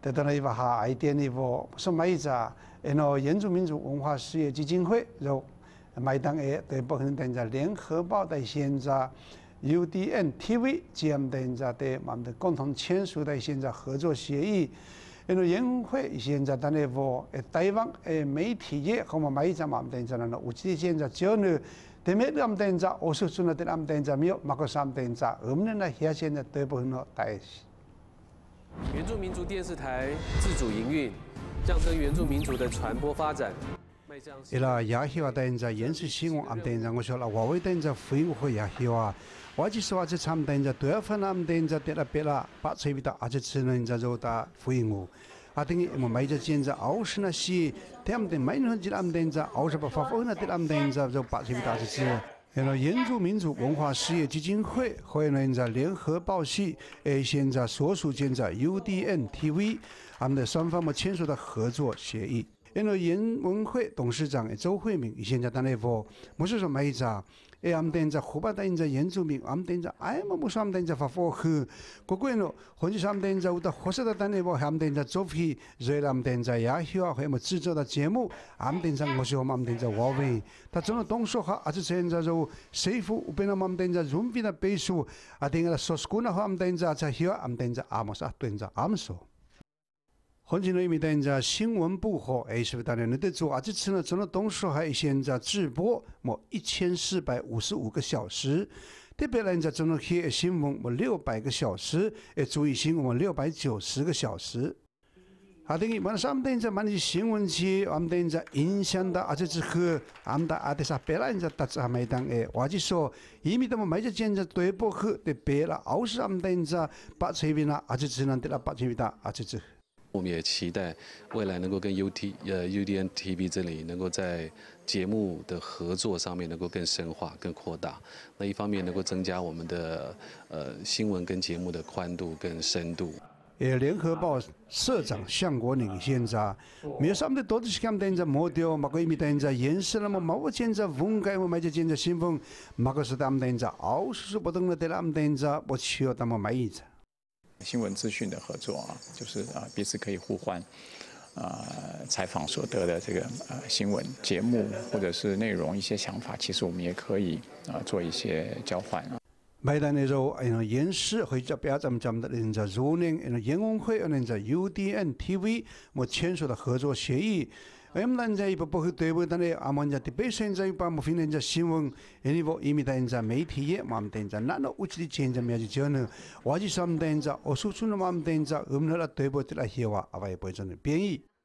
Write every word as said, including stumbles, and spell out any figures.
得到了一把哈爱点的我说买一扎，然后原住民族文化事业基金会就买单诶，对不可能等在联合报的现在 U D N T V 这样等在的我们的共同签署的现在合作协议。 因为研会现在当然我台湾诶媒体业和我们买一张嘛，等在那有些现在只呢，对面那么等在，我说出那的那么等在没有，马个上等在，我们那现现在对不很好带。 原住民族电视台自主营运，象征原住民族的传播发展。 伊拉也希望等在延续新闻，俺等在我说了，我为等在恢复也希望。 我只说这他们等着，对啊，反正等着，得了别了，把这边的而且只能在做到回应。啊，等于我们每着现在二十那些，他们等每年只他们等着，二十把发放那得他们等着，就把这边的而且只。然后原住民族文化事业基金会和人在联合报系，诶，现在所属现在 U D N T V， 他们的双方嘛签署的合作协议。 因为原文会董事长周慧敏现在当然说，不是说每一家，哎，我们等着湖北等着原住民，我们等着，哎，我们说我们等着发放去，各个呢，或者是我们等着，有的或者的当然说，我们等着做批，所以我们等着也需要和我们制作的节目，我们等着我说我们等着华为，他真的东说哈，而且现在就师傅，我们我们等着准备的背书，啊，等着说school的话，我们等着才需要，我们等着阿么啥，等着阿么说。 hon今天等在新闻部和哎，是不是当然你得做啊？这次呢，从了东数还现在直播么一千四百五十五个小时，特别人在从了些新闻么六百个小时，哎，注意新闻六百九十个小时。啊，等于晚上等在蛮些新闻期，我们等在影响到啊，这是和我们的啊，这是别人在打在没当哎，我就说，因为他们每个现在对不去的别了，二是我们等在把这边啦，啊，这只能得了把这边的啊，这只。 我们也期待未来能够跟 U T 呃 U D N T V 这里能够在节目的合作上面能够更深化、更扩大。那一方面能够增加我们的呃新闻跟节目的宽度跟深度。 诶，联合报社长向国宁现在，没有什么多的是看等着模掉，马个伊米等着延伸了嘛，马个现在文改我买着现在新闻，马个是他们等着，二十不等了得他们等着，我需要他们买一着。 新闻资讯的合作啊，就是啊彼此可以互换，啊采访所得的这个呃新闻节目或者是内容一些想法，其实我们也可以啊做一些交换啊。 买单的时候，哎呀，延时会这边咱们咱们的人在昨年，哎呀，研工会人在 U D N T V 我签署的合作协议。 我们在一部分对不但是我们在特别现在一般我们现在新闻，因为我因为现在媒体业，我们现在那那屋子里现在没有讲呢，我就是我们现在我说出了我们现在我们那对不起来说话，啊，也不会真的便宜。